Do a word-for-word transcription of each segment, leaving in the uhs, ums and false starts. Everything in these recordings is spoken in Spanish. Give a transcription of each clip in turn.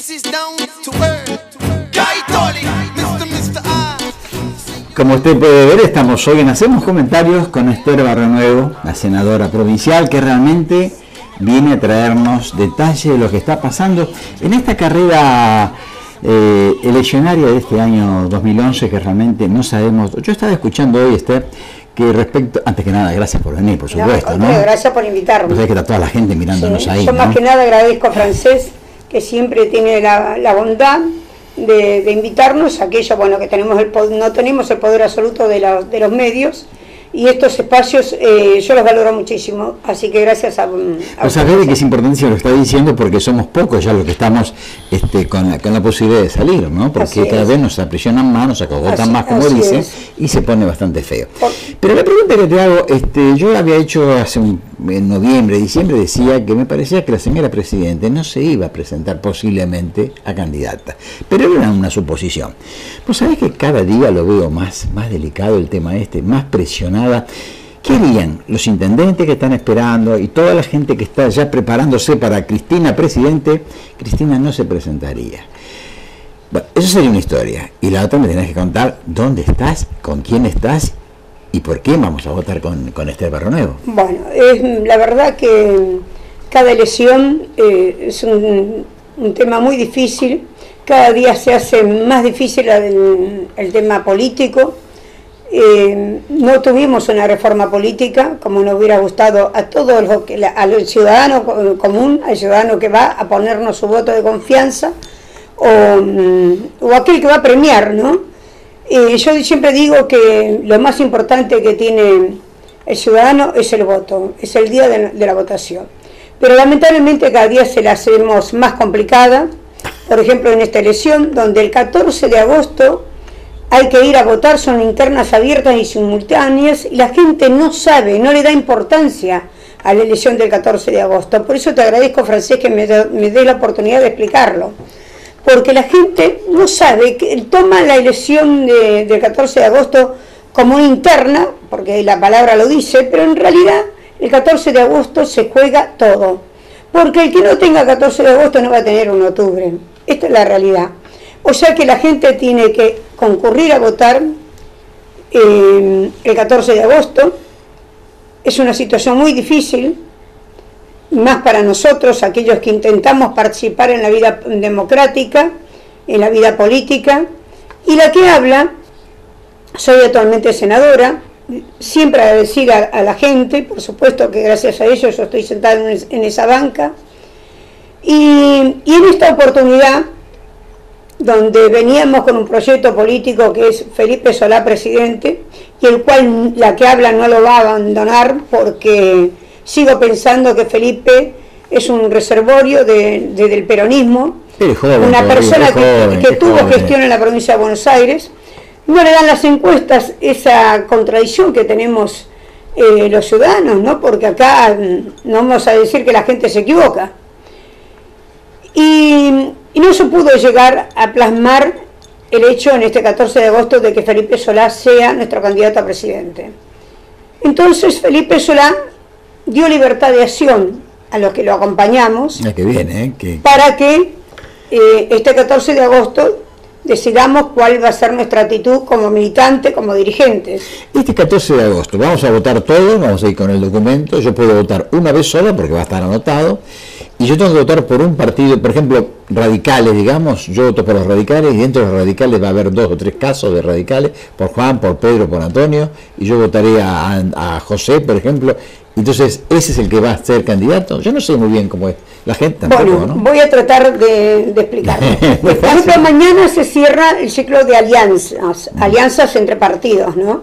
Como usted puede ver, estamos hoy en Hacemos Comentarios con Esther Barrionuevo, la senadora provincial, que realmente viene a traernos detalles de lo que está pasando en esta carrera eh, eleccionaria de este año dos mil once, que realmente no sabemos. Yo estaba escuchando hoy, Esther, que respecto, antes que nada, gracias por venir, por supuesto, ¿no? ¿no? Gracias por invitarme. Pues hay que estar toda la gente mirándonos sí, ahí, yo ¿no? más que nada agradezco a Francés, que siempre tiene la, la bondad de, de invitarnos a aquello, bueno, que tenemos el, no tenemos el poder absoluto de, la, de los medios, y estos espacios eh, yo los valoro muchísimo, así que gracias a... a pues a ver que es importante lo que está diciendo, porque somos pocos ya los que estamos este, con, la, con la posibilidad de salir, ¿no? Porque cada vez nos aprisionan más, nos acogotan más, como dicen, y se pone bastante feo. Por... Pero la pregunta que te hago, este, yo la había hecho hace un, en noviembre, diciembre, decía que me parecía que la señora Presidente no se iba a presentar posiblemente a candidata, pero era una suposición. Pues sabés que cada día lo veo más, más delicado el tema este, más presionado. ¿Qué harían los intendentes que están esperando y toda la gente que está ya preparándose para Cristina Presidente? Cristina no se presentaría. Bueno, eso sería una historia. Y la otra me tenés que contar dónde estás, con quién estás y por qué vamos a votar con, con Esther Barrionuevo. Bueno, es la verdad que cada elección eh, es un, un tema muy difícil. Cada día se hace más difícil el, el tema político. Eh, no tuvimos una reforma política como nos hubiera gustado a todos los que al ciudadano común, al ciudadano que va a ponernos su voto de confianza o, o aquel que va a premiar, ¿no? Eh, yo siempre digo que lo más importante que tiene el ciudadano es el voto, es el día de, de la votación, pero lamentablemente cada día se la hacemos más complicada. Por ejemplo, en esta elección, donde el catorce de agosto hay que ir a votar, son internas abiertas y simultáneas, y la gente no sabe, no le da importancia a la elección del catorce de agosto. Por eso te agradezco, Francés, que me, me dé la oportunidad de explicarlo. Porque la gente no sabe, que toma la elección de, del catorce de agosto como una interna, porque la palabra lo dice, pero en realidad el catorce de agosto se juega todo. Porque el que no tenga catorce de agosto no va a tener un octubre. Esta es la realidad. O sea que la gente tiene que concurrir a votar eh, el catorce de agosto. Es una situación muy difícil, más para nosotros, aquellos que intentamos participar en la vida democrática, en la vida política. Y la que habla, soy actualmente senadora, siempre agradecida a la gente, por supuesto que gracias a ellos yo estoy sentada en, en esa banca. Y, y en esta oportunidad, donde veníamos con un proyecto político que es Felipe Solá presidente, y el cual la que habla no lo va a abandonar, porque sigo pensando que Felipe es un reservorio de, de, del peronismo, joven, una persona que, joven, que tuvo joven. gestión en la provincia de Buenos Aires. No le dan las encuestas esa contradicción que tenemos eh, los ciudadanos, ¿no? Porque acá no vamos a decir que la gente se equivoca. Y, y no se pudo llegar a plasmar el hecho en este catorce de agosto de que Felipe Solá sea nuestro candidato a presidente. Entonces Felipe Solá dio libertad de acción a los que lo acompañamos, ah, que viene, ¿eh? que... para que eh, este catorce de agosto decidamos cuál va a ser nuestra actitud como militante, como dirigentes. Este catorce de agosto vamos a votar todos, vamos a ir con el documento. Yo puedo votar una vez sola porque va a estar anotado, y yo tengo que votar por un partido, por ejemplo, radicales, digamos. Yo voto por los radicales, y dentro de los radicales va a haber dos o tres casos de radicales, por Juan, por Pedro, por Antonio, y yo votaré a, a José, por ejemplo. Entonces, ¿ese es el que va a ser candidato? Yo no sé muy bien cómo es. La gente tampoco, bueno, ¿no? Voy a tratar de, de explicarlo. Por ejemplo, mañana se cierra el ciclo de alianzas, alianzas entre partidos, ¿no?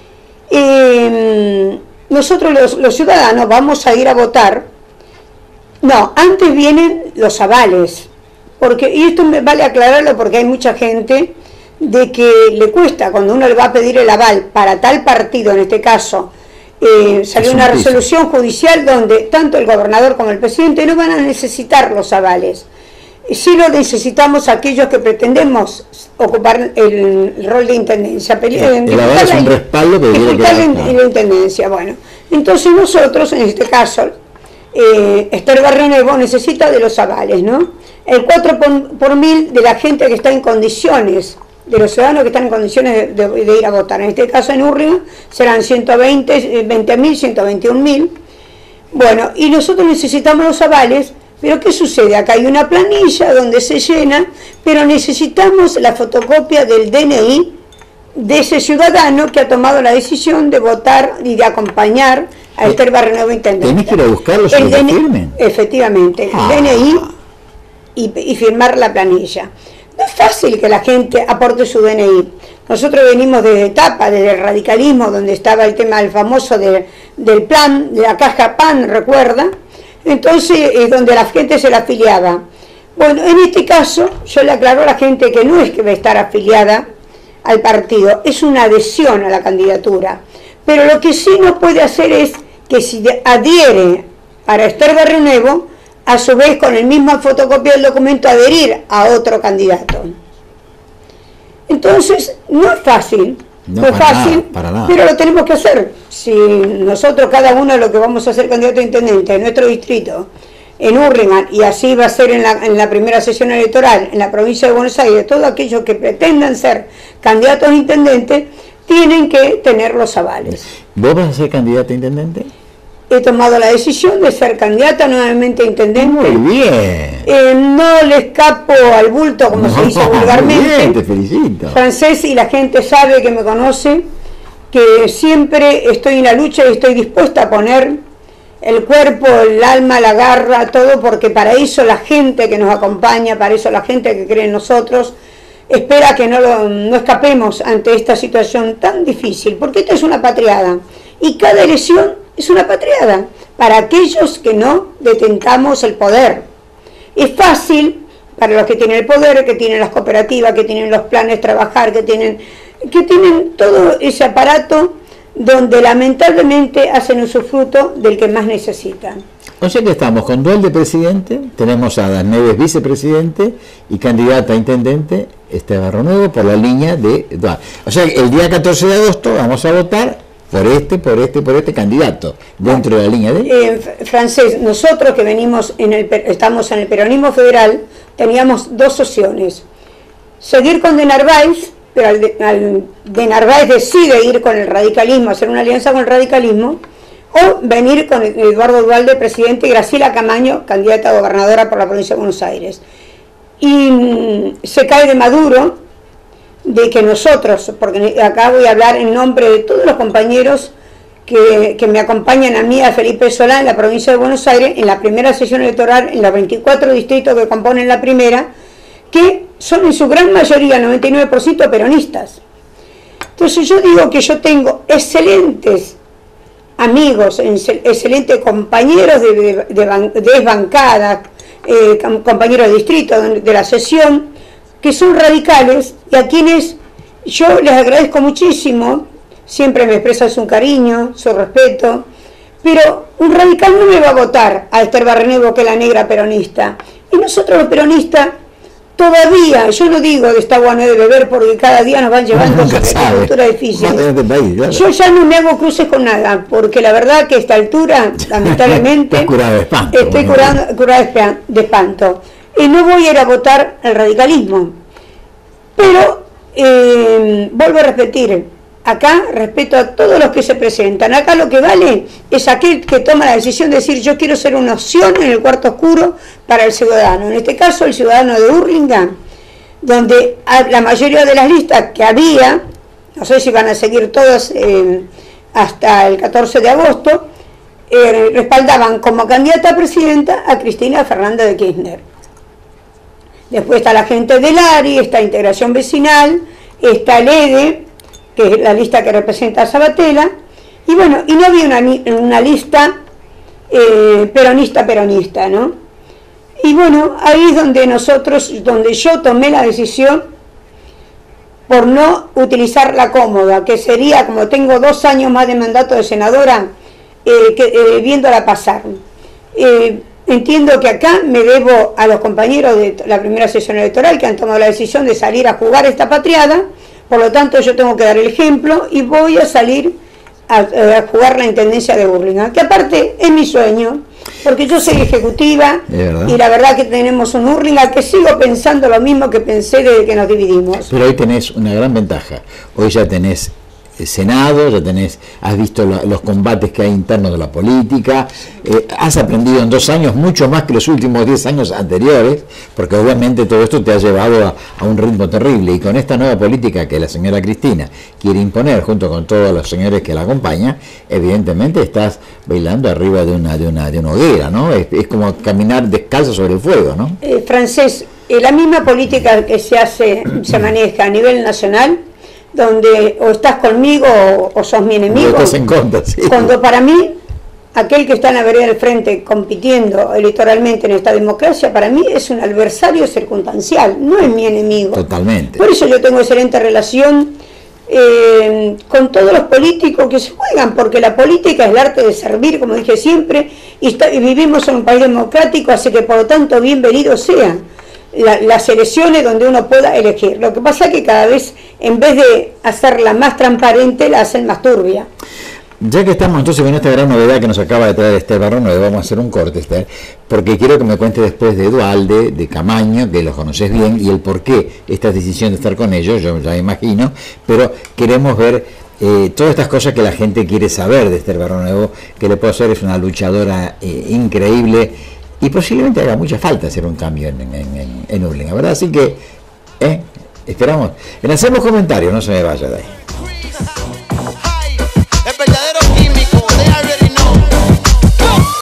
Eh, nosotros los, los ciudadanos vamos a ir a votar. No, antes vienen los avales, porque, y esto me vale aclararlo porque hay mucha gente de que le cuesta, cuando uno le va a pedir el aval para tal partido, en este caso, Eh, salió una resolución judicial donde tanto el gobernador como el presidente no van a necesitar los avales. Sí lo necesitamos aquellos que pretendemos ocupar el, el rol de intendencia. El, el aval es un respaldo que dice que la, la intendencia. Bueno, entonces nosotros, en este caso, eh, Esther Barrio Nuevo necesita de los avales, ¿no? El cuatro por, por mil de la gente que está en condiciones, de los ciudadanos que están en condiciones de, de, de ir a votar. En este caso en Hurlingham serán ciento veinte mil, ciento veintiún mil. Bueno, y nosotros necesitamos los avales, pero ¿qué sucede? Acá hay una planilla donde se llena, pero necesitamos la fotocopia del D N I de ese ciudadano que ha tomado la decisión de votar y de acompañar a Esther Barrio Nuevo intendente. ¿Tenés que ir a buscarlos y que firmen? Efectivamente, el ah. D N I y, y firmar la planilla. No es fácil que la gente aporte su D N I. Nosotros venimos desde etapa, desde el radicalismo, donde estaba el tema del famoso de, del plan, de la caja P A N, ¿recuerda? Entonces, es donde la gente se la afiliaba. Bueno, en este caso, yo le aclaro a la gente que no es que va a estar afiliada al partido, es una adhesión a la candidatura. Pero lo que sí no puede hacer es que si adhiere para Esther Barrio Nuevo, a su vez con el mismo fotocopia del documento adherir a otro candidato. Entonces, no es fácil, no, no es fácil, nada, para nada. Pero lo tenemos que hacer. Si nosotros, cada uno, lo que vamos a hacer candidato a intendente en nuestro distrito, en Hurlingham, y así va a ser en la, en la primera sesión electoral, en la provincia de Buenos Aires, todos aquellos que pretendan ser candidatos a intendente, tienen que tener los avales. ¿Vos vas a ser candidato a intendente? He tomado la decisión de ser candidata nuevamente a intendente. Muy bien. Eh, no le escapo al bulto, como no, se dice vulgarmente. Muy bien, te felicito. Francés, y la gente sabe que me conoce, que siempre estoy en la lucha y estoy dispuesta a poner el cuerpo, el alma, la garra, todo, porque para eso la gente que nos acompaña, para eso la gente que cree en nosotros, espera que no, lo, no escapemos ante esta situación tan difícil, porque esta es una patriada, y cada elección es una patriada para aquellos que no detentamos el poder. Es fácil para los que tienen el poder, que tienen las cooperativas, que tienen los planes trabajar, que tienen, que tienen todo ese aparato donde lamentablemente hacen usufructo del que más necesitan. O sea que estamos con duel de presidente, tenemos a Dan Neves vicepresidente y candidata a intendente Esther Barrio Nuevo por la línea de... O sea, el día catorce de agosto vamos a votar por este, por este, por este candidato, dentro de la línea de... Eh, Francés, nosotros que venimos en el, estamos en el peronismo federal, teníamos dos opciones. Seguir con De Narváez, pero al de, al de Narváez decide ir con el radicalismo, hacer una alianza con el radicalismo, o venir con Eduardo Duhalde, presidente, y Graciela Camaño, candidata a gobernadora por la provincia de Buenos Aires. Y mmm, se cae de Maduro, de que nosotros, porque acá voy a hablar en nombre de todos los compañeros que, que me acompañan a mí, a Felipe Solá, en la provincia de Buenos Aires, en la primera sesión electoral, en los veinticuatro distritos que componen la primera, que son en su gran mayoría, noventa y nueve por ciento, peronistas. Entonces yo digo que yo tengo excelentes amigos, excelentes compañeros de, de, de, de bancada, eh, compañeros de distrito, de la sesión, que son radicales y a quienes yo les agradezco muchísimo, siempre me expresan su cariño, su respeto, pero un radical no me va a votar a Esther Barrio Nuevo, que es la negra peronista. Y nosotros los peronistas, todavía, yo no digo de esta agua no de beber porque cada día nos van llevando a una cultura difícil. Claro. Yo ya no me hago cruces con nada, porque la verdad que a esta altura, lamentablemente, curado de espanto, estoy curada, curada de espanto. Y no voy a ir a votar al radicalismo, pero eh, vuelvo a repetir, acá respeto a todos los que se presentan, acá lo que vale es aquel que toma la decisión de decir yo quiero ser una opción en el cuarto oscuro para el ciudadano, en este caso el ciudadano de Hurlingham, donde la mayoría de las listas que había, no sé si van a seguir todas eh, hasta el catorce de agosto, eh, respaldaban como candidata a presidenta a Cristina Fernández de Kirchner. Después está la gente del A R I, está Integración Vecinal, está el E D E, que es la lista que representa a Sabatella, y bueno, y no había una, una lista eh, peronista-peronista, ¿no? Y bueno, ahí es donde nosotros, donde yo tomé la decisión por no utilizar la cómoda, que sería, como tengo dos años más de mandato de senadora, eh, que, eh, viéndola pasar. Eh, Entiendo que acá me debo a los compañeros de la primera sesión electoral que han tomado la decisión de salir a jugar esta patriada, por lo tanto yo tengo que dar el ejemplo y voy a salir a, a jugar la intendencia de Hurlingham, que aparte es mi sueño, Porque yo soy ejecutiva y la verdad que tenemos un Hurlingham que sigo pensando lo mismo que pensé desde que nos dividimos. Pero hoy tenés una gran ventaja. Hoy ya tenés Senado, ya tenés, has visto lo, los combates que hay internos de la política, eh, has aprendido en dos años mucho más que los últimos diez años anteriores, porque obviamente todo esto te ha llevado a, a un ritmo terrible, y con esta nueva política que la señora Cristina quiere imponer junto con todos los señores que la acompañan, evidentemente estás bailando arriba de una, de una, de una hoguera, ¿no? Es, es como caminar descalzo sobre el fuego, ¿no? Eh, Francés, eh, la misma política que se hace, se maneja a nivel nacional, donde o estás conmigo o, o sos mi enemigo. No estás en contra, sí. Cuando para mí, aquel que está en la vereda del frente compitiendo electoralmente en esta democracia, para mí es un adversario circunstancial, no es mi enemigo. Totalmente. Por eso yo tengo excelente relación eh, con todos los políticos que se juegan, porque la política es el arte de servir, como dije siempre, y, está, y vivimos en un país democrático, así que por lo tanto bienvenidos sean La, las elecciones donde uno pueda elegir. Lo que pasa es que cada vez, en vez de hacerla más transparente, la hacen más turbia. Ya que estamos entonces con esta gran novedad que nos acaba de traer Esther Barrón, le vamos a hacer un corte, Esther, porque quiero que me cuente después de Duhalde, de Camaño, que los conoces bien, y el por qué esta decisión de estar con ellos, yo ya me imagino, pero queremos ver eh, todas estas cosas que la gente quiere saber de Esther Barrón Nuevo, que le puedo hacer, es una luchadora eh, increíble, y posiblemente haga mucha falta hacer un cambio en, en, en, en Hurlingham, ¿verdad? Así que, eh, esperamos. En hacemos comentarios, no se me vaya de ahí.